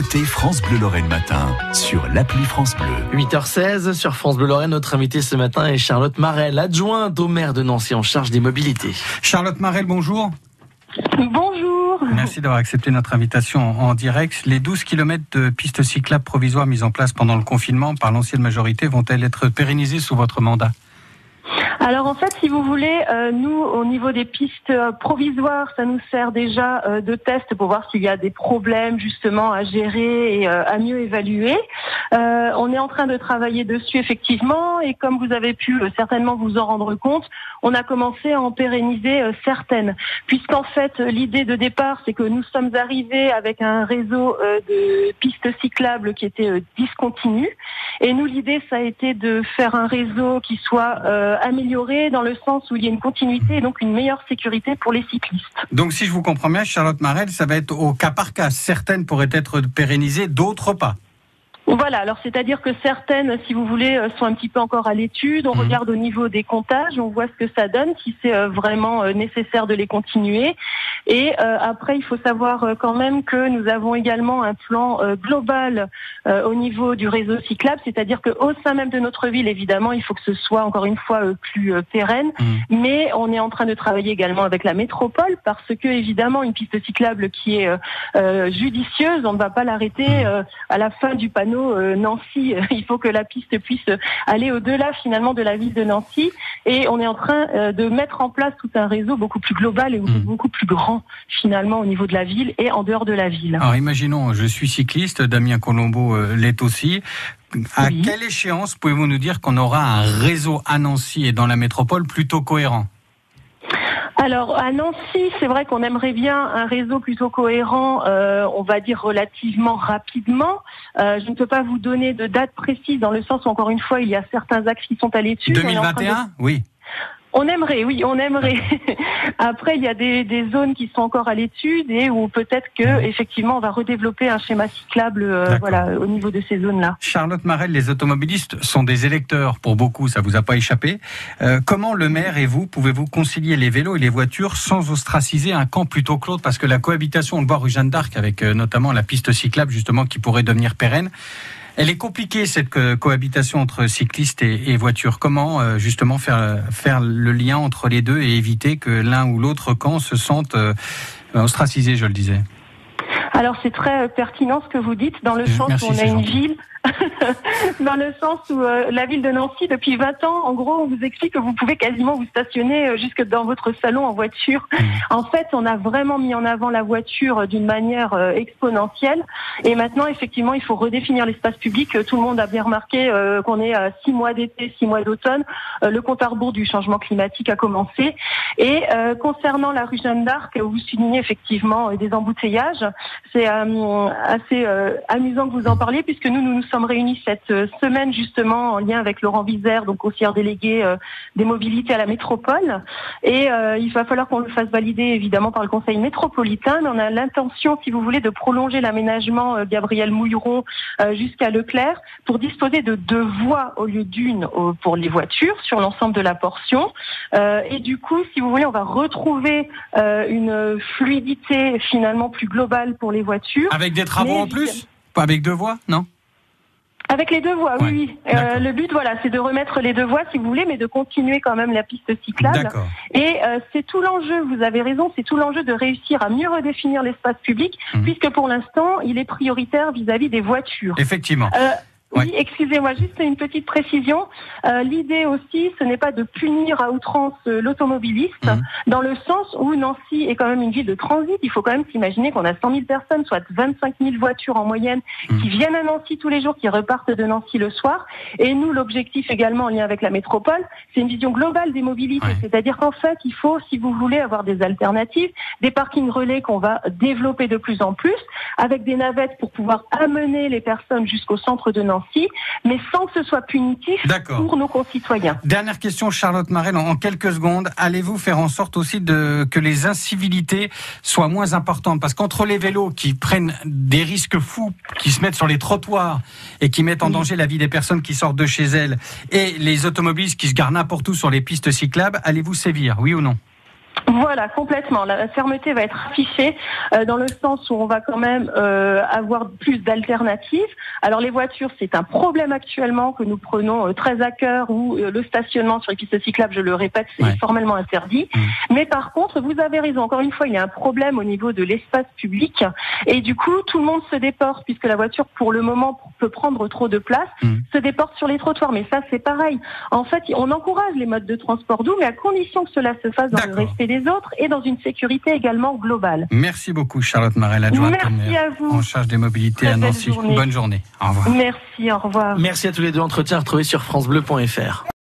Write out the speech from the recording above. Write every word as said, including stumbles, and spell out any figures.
Écoutez France Bleu Lorraine matin sur l'appli France Bleu. huit heures seize sur France Bleu Lorraine. Notre invitée ce matin est Charlotte Marel, adjointe au maire de Nancy en charge des mobilités. Charlotte Marel, bonjour. Bonjour. Merci d'avoir accepté notre invitation en direct. Les douze kilomètres de pistes cyclables provisoires mises en place pendant le confinement par l'ancienne majorité vont-elles être pérennisées sous votre mandat ? Alors en fait, si vous voulez, euh, nous, au niveau des pistes euh, provisoires, ça nous sert déjà euh, de test pour voir s'il y a des problèmes justement à gérer et euh, à mieux évaluer. Euh, on est en train de travailler dessus effectivement, et comme vous avez pu euh, certainement vous en rendre compte, on a commencé à en pérenniser euh, certaines. Puisqu'en fait, l'idée de départ, c'est que nous sommes arrivés avec un réseau euh, de pistes cyclables qui était euh, discontinu. Et nous, l'idée, ça a été de faire un réseau qui soit euh, amélioré dans le sens où il y a une continuité et donc une meilleure sécurité pour les cyclistes. Donc si je vous comprends bien, Charlotte Marel, ça va être au cas par cas. Certaines pourraient être pérennisées, d'autres pas. Voilà, alors c'est-à-dire que certaines, si vous voulez, sont un petit peu encore à l'étude. On mmh. regarde au niveau des comptages, on voit ce que ça donne, si c'est vraiment nécessaire de les continuer. Et euh, après, il faut savoir quand même que nous avons également un plan euh, global euh, au niveau du réseau cyclable, c'est-à-dire qu'au sein même de notre ville, évidemment, il faut que ce soit encore une fois euh, plus euh, pérenne. Mmh. Mais on est en train de travailler également avec la métropole parce que évidemment, une piste cyclable qui est euh, euh, judicieuse, on ne va pas l'arrêter euh, à la fin du panneau Euh, Nancy. Il faut que la piste puisse aller au-delà finalement de la ville de Nancy, et on est en train euh, de mettre en place tout un réseau beaucoup plus global et mmh. beaucoup plus grand finalement au niveau de la ville et en dehors de la ville. Alors imaginons, je suis cycliste, Damien Colombo euh, l'est aussi. À oui. quelle échéance pouvez-vous nous dire qu'on aura un réseau à Nancy et dans la métropole plutôt cohérent ? Alors à Nancy, c'est vrai qu'on aimerait bien un réseau plutôt cohérent, euh, on va dire relativement rapidement. Euh, je ne peux pas vous donner de date précise dans le sens où encore une fois il y a certains axes qui sont à l'étude. deux mille vingt et un, de... oui. On aimerait, oui, on aimerait. Après, il y a des, des zones qui sont encore à l'étude et où peut-être que effectivement on va redévelopper un schéma cyclable, euh, voilà, au niveau de ces zones-là. Charlotte Marel, les automobilistes sont des électeurs pour beaucoup, ça vous a pas échappé. Euh, comment le maire et vous pouvez-vous concilier les vélos et les voitures sans ostraciser un camp plutôt que l'autre ? Parce que la cohabitation, on le voit rue Jeanne d'Arc avec euh, notamment la piste cyclable justement qui pourrait devenir pérenne. Elle est compliquée, cette cohabitation entre cyclistes et, et voitures. Comment euh, justement faire, faire le lien entre les deux et éviter que l'un ou l'autre camp se sente euh, ostracisé, je le disais. Alors c'est très pertinent ce que vous dites, dans le sens Merci, où on a une gentil. ville... dans le sens où euh, la ville de Nancy, depuis vingt ans, en gros, on vous explique que vous pouvez quasiment vous stationner euh, jusque dans votre salon en voiture. Mmh. En fait, on a vraiment mis en avant la voiture d'une manière euh, exponentielle. Et maintenant, effectivement, il faut redéfinir l'espace public. Tout le monde a bien remarqué euh, qu'on est à six mois d'été, six mois d'automne. Euh, le compte à rebours du changement climatique a commencé. Et euh, concernant la rue Jeanne d'Arc, vous soulignez effectivement euh, des embouteillages. C'est euh, assez euh, amusant que vous en parliez, puisque nous, nous nous sommes réunis cette semaine justement en lien avec Laurent Vizère, donc conseillère délégué euh, des mobilités à la métropole. Et euh, il va falloir qu'on le fasse valider évidemment par le conseil métropolitain. Mais on a l'intention, si vous voulez, de prolonger l'aménagement euh, Gabriel Mouilleron euh, jusqu'à Leclerc pour disposer de deux voies au lieu d'une euh, pour les voitures sur l'ensemble de la portion. Euh, et du coup, si vous voulez, on va retrouver euh, une fluidité finalement plus globale pour les voitures. Avec des travaux Mais, en plus ? Pas avec deux voies, non ? Avec les deux voies, ouais, oui. Euh, le but, voilà, c'est de remettre les deux voies, si vous voulez, mais de continuer quand même la piste cyclable. D'accord. Et euh, c'est tout l'enjeu, vous avez raison, c'est tout l'enjeu de réussir à mieux redéfinir l'espace public, mmh. puisque pour l'instant, il est prioritaire vis-à-vis des voitures. Effectivement. Euh, Ouais. Oui, excusez-moi, juste une petite précision. Euh, l'idée aussi, ce n'est pas de punir à outrance euh, l'automobiliste, mmh. dans le sens où Nancy est quand même une ville de transit. Il faut quand même s'imaginer qu'on a cent mille personnes, soit vingt-cinq mille voitures en moyenne, mmh. qui viennent à Nancy tous les jours, qui repartent de Nancy le soir. Et nous, l'objectif également en lien avec la métropole, c'est une vision globale des mobilités. Ouais. C'est-à-dire qu'en fait, il faut, si vous voulez, avoir des alternatives, des parkings relais qu'on va développer de plus en plus, avec des navettes pour pouvoir amener les personnes jusqu'au centre de Nancy. Mais sans que ce soit punitif D'accord. pour nos concitoyens. Dernière question, Charlotte Marel, en quelques secondes. Allez-vous faire en sorte aussi de, que les incivilités soient moins importantes ? Parce qu'entre les vélos qui prennent des risques fous, qui se mettent sur les trottoirs et qui mettent en oui. danger la vie des personnes qui sortent de chez elles, et les automobilistes qui se garent n'importe où sur les pistes cyclables, allez-vous sévir, oui ou non ? Voilà, complètement. La fermeté va être affichée euh, dans le sens où on va quand même euh, avoir plus d'alternatives. Alors les voitures, c'est un problème actuellement que nous prenons euh, très à cœur, où euh, le stationnement sur les pistes cyclables, je le répète, c'est ouais. formellement interdit. Mmh. Mais par contre, vous avez raison, encore une fois, il y a un problème au niveau de l'espace public et du coup, tout le monde se déporte, puisque la voiture, pour le moment, peut prendre trop de place, mmh. se déporte sur les trottoirs. Mais ça, c'est pareil. En fait, on encourage les modes de transport doux, mais à condition que cela se fasse dans D'accord. le respect des autres et dans une sécurité également globale. Merci beaucoup Charlotte Marel, adjointe en charge des mobilités Très à Nancy. Journée. Bonne journée. Au revoir. Merci, au revoir. Merci à tous les deux. Entretien retrouvé sur francebleu point fr.